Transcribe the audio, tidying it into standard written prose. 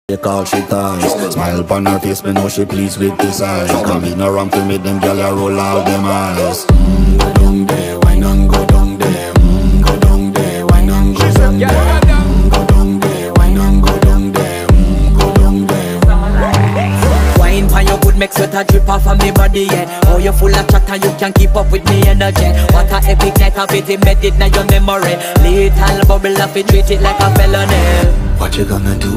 She call she ties. Smile upon her face, me know she pleased with this eyes. Come in around to make them gyal a roll out them eyes. Go down there, wine and go down there. Go down there, wine and go down there. Go down there, wine and go down there. Go down there. Wine pan your good make sweat a drip off of me body, yeah. Oh, you full of chatter, you can keep up with me energy. What a epic night of it, embedded in your memory. Little bubble up, it treat it like a felony. What you gonna do